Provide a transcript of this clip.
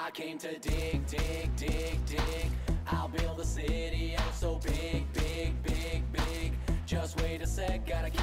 I came to dig, dig, dig, dig. I'll build a city, oh so big, big, big, big. Just wait a sec, gotta keep